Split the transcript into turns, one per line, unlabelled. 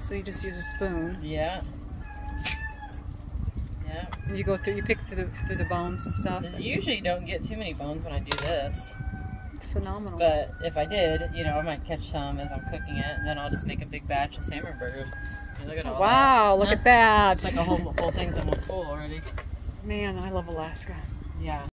So you just use a spoon.
Yeah. Yeah.
And you go through, you pick through the bones and stuff.
You usually don't get too many bones when I do this.
It's phenomenal.
But if I did, you know, I might catch some as I'm cooking it, and then I'll just make a big batch of salmon burgers. And look at all
wow,
that.
look at that.
It's like a whole thing's almost full already.
Man, I love Alaska.
Yeah.